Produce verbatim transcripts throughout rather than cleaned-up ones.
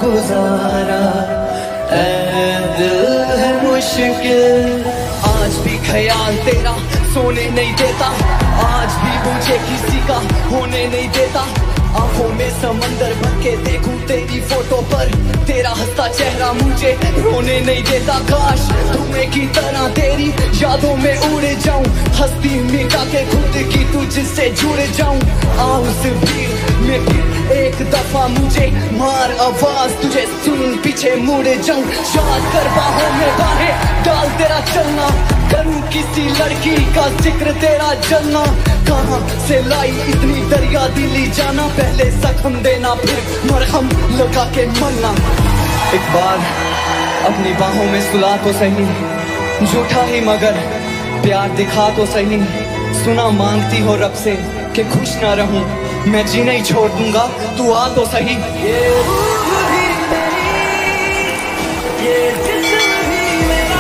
गुजारा, ऐ दिल है मुश्किल। आज भी ख्याल तेरा सोने नहीं देता, आज भी मुझे किसी का होने नहीं देता। आंखों में समंदर भर के देखूं तेरी फोटो पर, तेरा हंसता चेहरा मुझे रोने नहीं देता। काश धुएं की तरह तेरी यादों में उड़ जाऊं, हस्ती मिटा के खुद की तुझसे जुड़ जाऊं। आ उस भीड़ में फिर एक दफा मुझे मार आवाज, तुझे सुन पीछे मुड़ जाऊं। याद कर बाहों में बाहें डाल तेरा चलना, करूं किसी लड़की का जिक्र तेरा जलना। कहां से लाई इतनी दरिया दिली जाना, पहले जख्म देना फिर मरहम लगा के मरना। एक बार अपनी बाहों में सुला तो सही, झूठा ही मगर प्यार दिखा तो सही। सुना मांगती हो रब से कि खुश ना रहूं, मैं जीना ही छोड़ दूंगा, तू आ तो सही। ये रूह भी मेरी, ये जिस्म भी मेरा,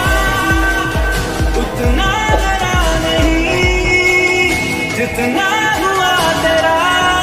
उतना बड़ा नहीं जितना हुआ तेरा।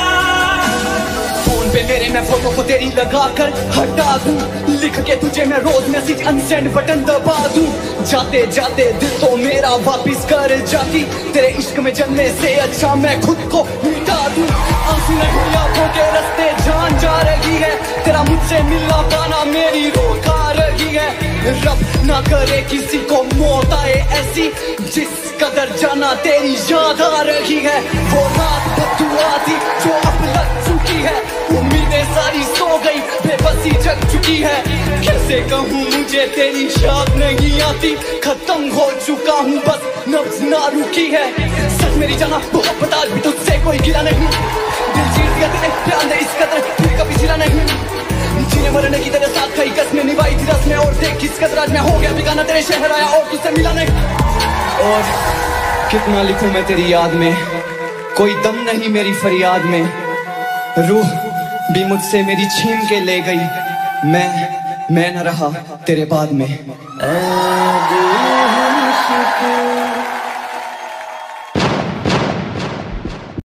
फोन पे मेरे मैं फोटो को तेरी लगा कर हटा दूं, लिख के तुझे मैं रोज मैसेज अनसेंड बटन दबा दूं। जाते जाते दिल तो मेरा वापिस कर जाती, तेरे इश्क में जलने से अच्छा मैं खुद को मिटा दूं। आंसू नहीं आंखों के रास्ते जान जा रही है, तेरा मुझसे मिलना पाना मेरी रूह खा रही है। रब ना करे किसी को मौत आए ऐसी, जिस कदर जाना तेरी याद आ रही है। वो रात बदुआ थी जो अब लग चुकी है, उम्मीदें सारी सो गई, बेबसी जग चुकी है। कैसे कहूँ मुझे तेरी याद नहीं आती, खत्म हो चुका हूँ बस नब्ज ना रुकी है। सच मेरी जाना मोहब्बत आज भी तुझसे कोई गिला नहीं, दिल चीर दिया तेरे प्यार ने इस कदर फिर कभी जिला नहीं। जीने मरने की तेरे साथ कई कसमें निभाई थी रस्में, और देख किस कदर आज मैं हो गया बेगाना, तेरे शहर आया और तुझसे मिला नहीं। और कितना लिखूं मैं तेरी याद में, कोई दम नहीं मेरी फरियाद में। रूह भी मुझसे मेरी छीन के ले गई, मैं मैं न रहा तेरे बाद में।